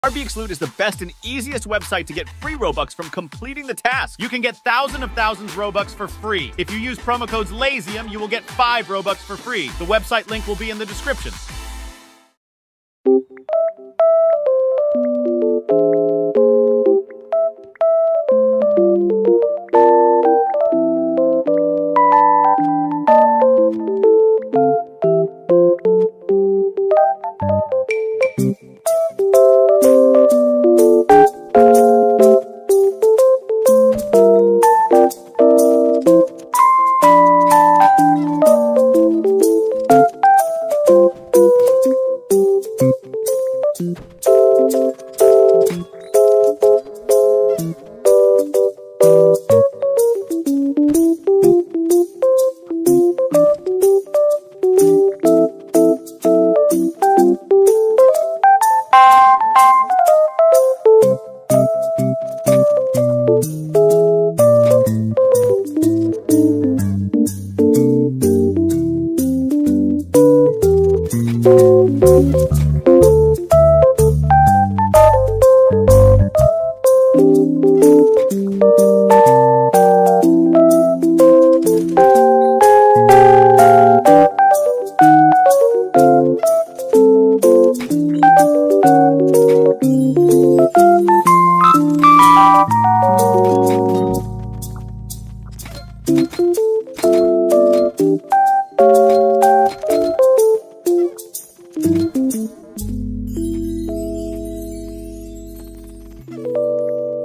RBX Loot is the best and easiest website to get free Robux from completing the task. You can get thousands of Robux for free. If you use promo codes LAZIUM, you will get 5 Robux for free. The website link will be in the description.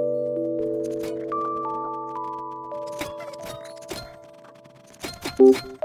Thank you.